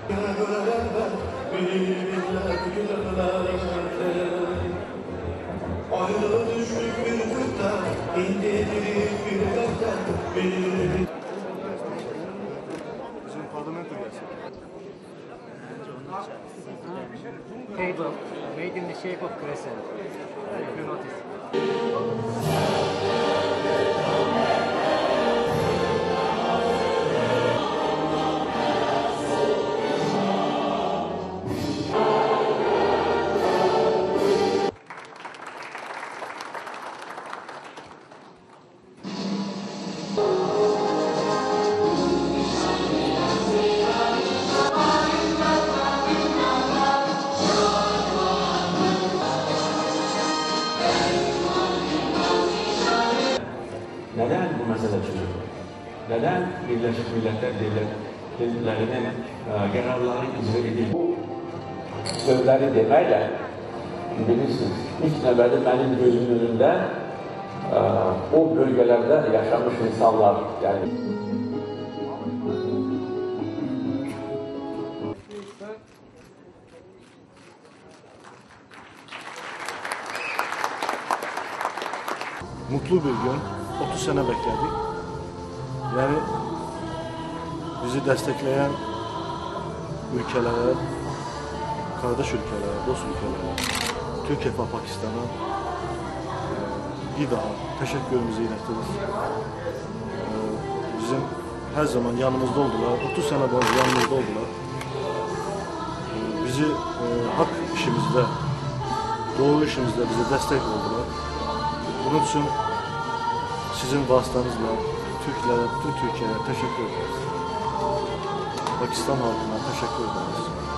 Ayrı düştük bir kıta, indirdik bir kıta. Bizim parlamento gelsin. Table made in the shape of crescent. If you notice. Neden bu mesele çıkıyor? Neden Birleşmiş Milletler Devletleri'nin kararları icra edildi? Bu sözleri demeyle bilirsiniz, ilk növbədə benim gözümün önünde o bölgelerde yaşamış insanlar, yani Mutlu bir gün, 30 sene bekledik. Yani bizi destekleyen ülkelere, kardeş ülkelere, dost ülkelere, Türkiye ve Pakistan'a bir daha teşekkürümüzü iletiyoruz. Bizim her zaman yanımızda oldular, 30 sene boyunca yanımızda oldular. Bizi hak işimizde, doğru işimizde bize destek oldular. Bunun için sizin vasıtanızla Türklere, bütün Türkiye'ye teşekkür ederiz. Pakistan halkına teşekkür ederiz.